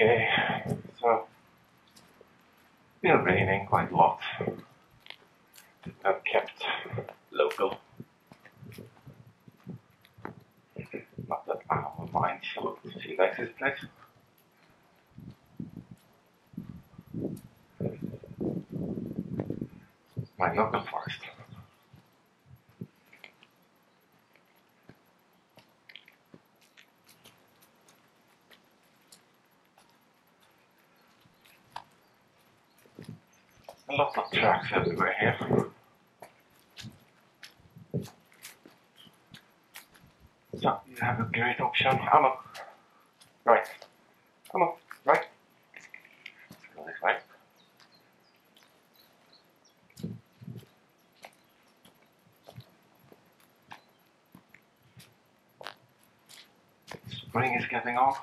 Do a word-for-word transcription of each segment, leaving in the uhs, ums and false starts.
Okay, so it's been raining quite a lot. I've kept local. Not that Aamu minds, she likes this place. My local forest. A lot of tracks everywhere here. So you have a great option. Aamu. Right. Aamu. Right. Let's go this way. Spring is getting on.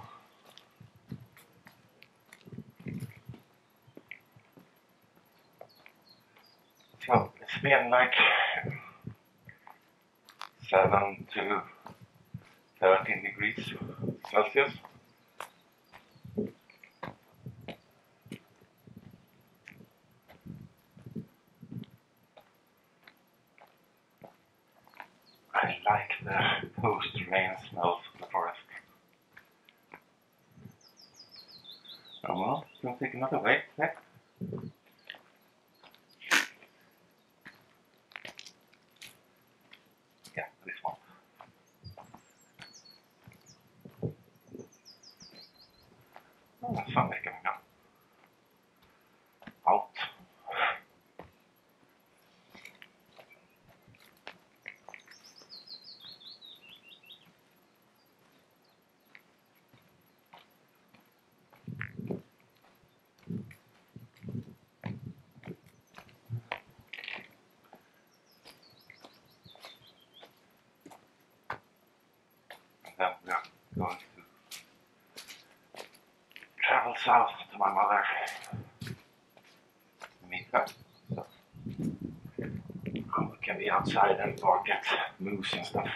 So it's been like seven to thirteen degrees Celsius. I like the post-rain smells of the forest. Oh well, gonna take another way. Yeah. Yeah, this one. Oh, the sun is coming up. Out. And then we are going to travel south to my mother. Meet her. So we can be outside and bark at moose and stuff.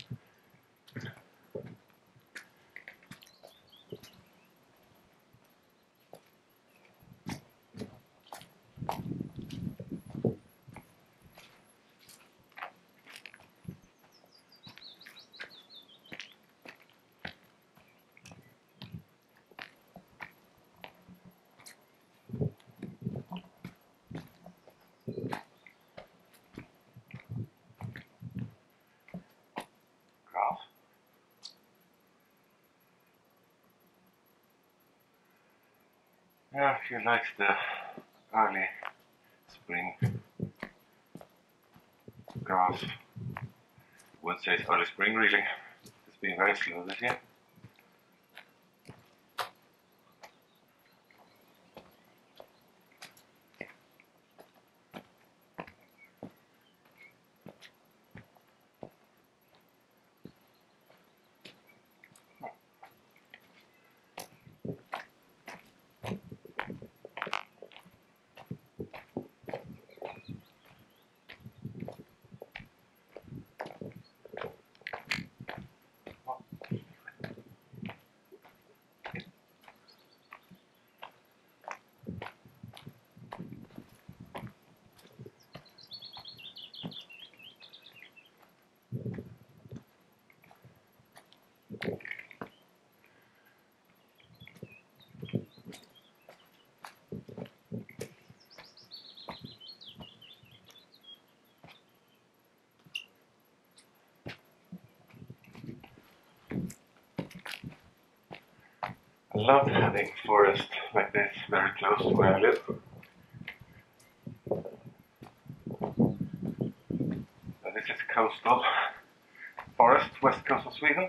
Grass. Yeah, she likes the early spring grass. Wouldn't say it's early spring really. It's been very slow this year. I love having forest like this very close to where I live. So this is coastal forest, west coast of Sweden.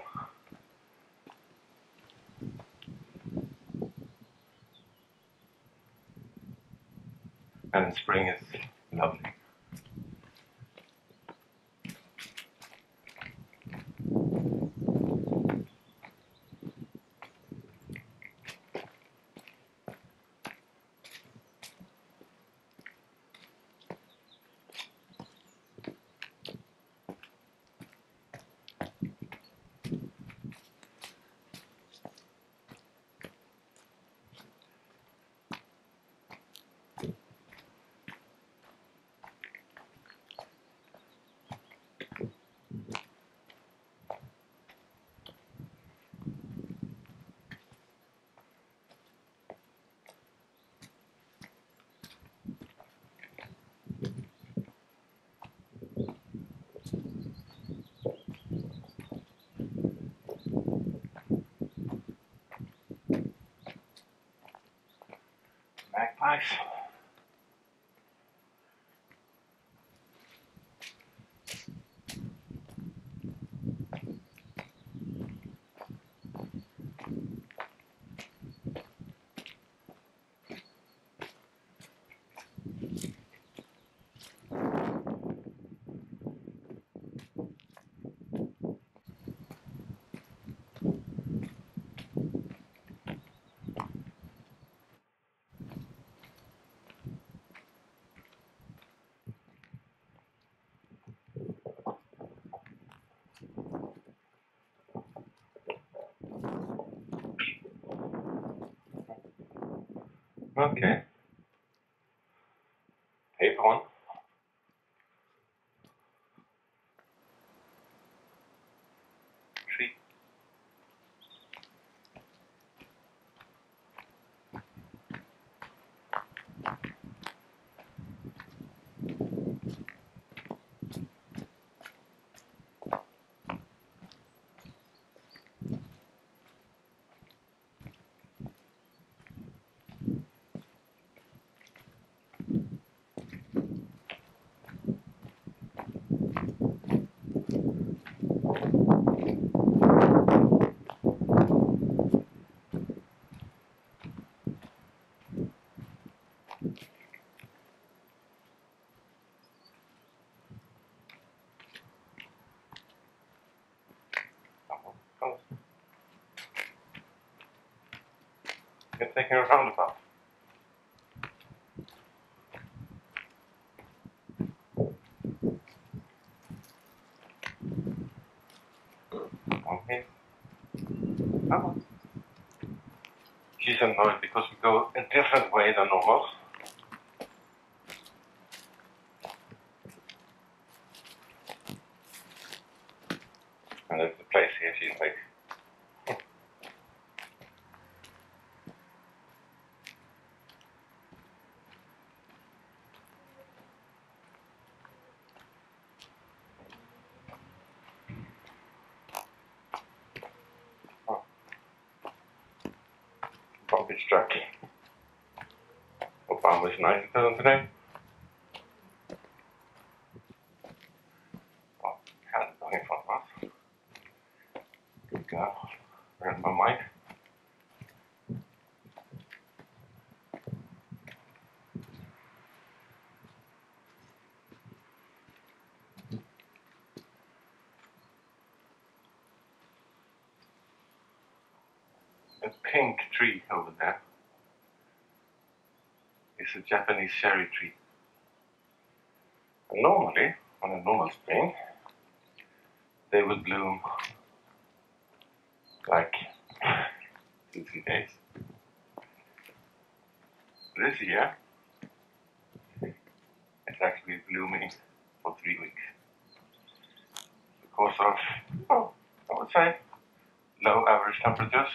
And in spring it's lovely. Okay. Paper one. Tree. You're taking a roundabout. Okay. Oh. She's annoyed because we go a different way than normal. And it's the place here, she's like, oh, garbage truck. Hope I was nice to them today. Oh, cat is going in front of us. Good girl. Where's my mic? A pink tree over there is a Japanese cherry tree. And normally, on a normal spring, they would bloom like two, three days. This year, it's actually blooming for three weeks. Because of, oh, I would say, low average temperatures.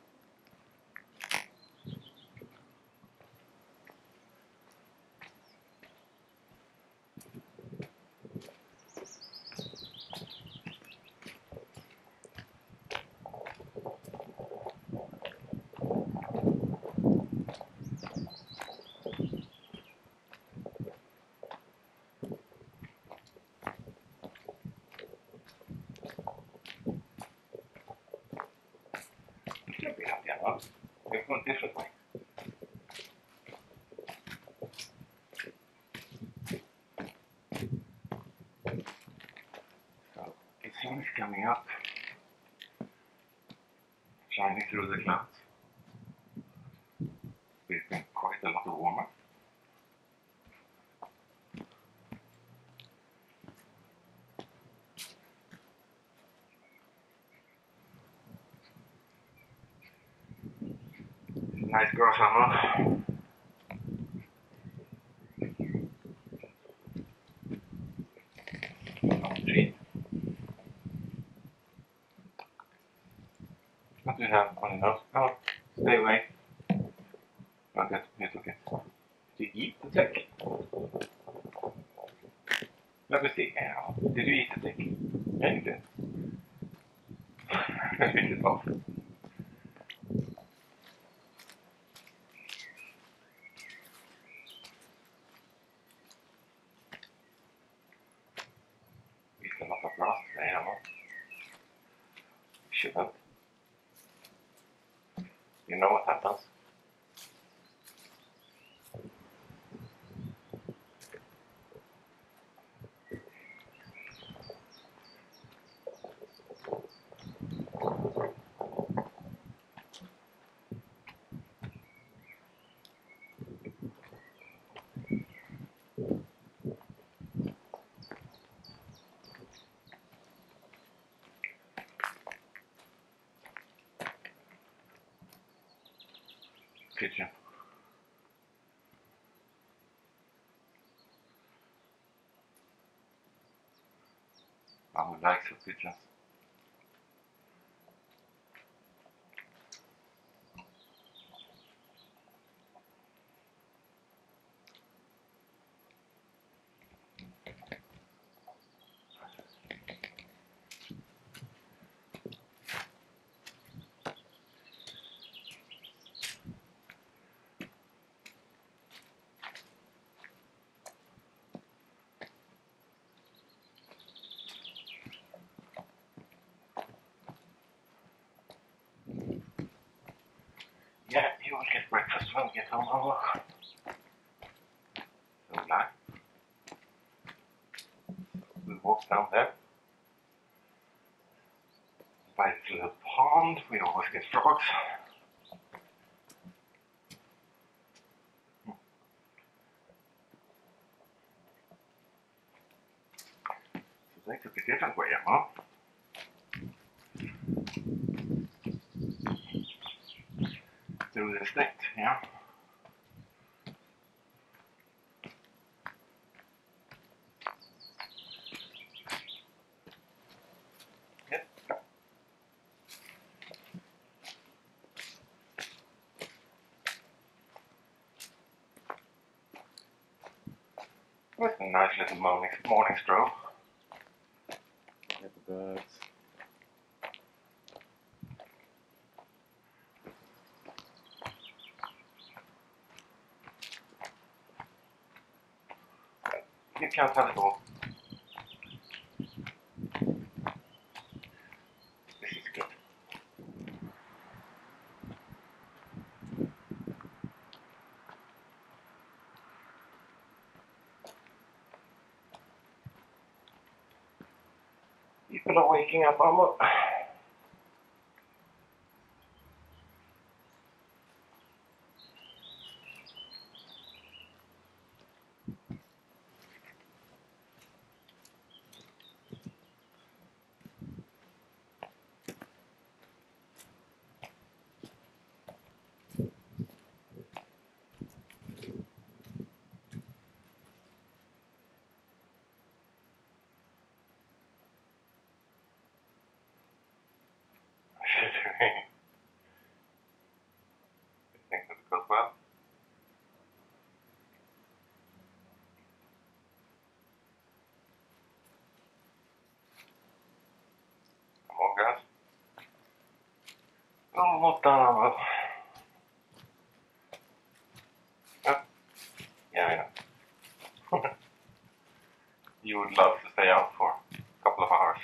Should be happy about it. We're going differently. So the sun is coming up, shining through the clouds. It's been quite a lot warmer. Nice grass, Aamu. Tree. What do you have on your nose? Oh, stay away. Okay, it's okay. Did you eat the tick? Let me see. Did you eat the tick? Yeah, you did. Let's finish it off. Eat a lot of grass today, Aamu. Shouldn't. You know what happens? Kitchen. Aamu likes the pigeons. Yeah, you will get breakfast when we get home, Aamu. So nice. We walk down there. By this little pond, we always get frogs. So they took a different way, Aamu. Through this net, yeah. Yep. It's a nice little morning, morning stroll. Look at the birds. You can't have it all. This is good. People are waking up, Aamu. You think that it goes well? Come on, guys. Almost done, Aamu. Oh, yeah, I know. You would love to stay out for a couple of hours.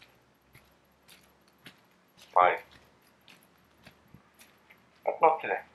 Bye. But not today.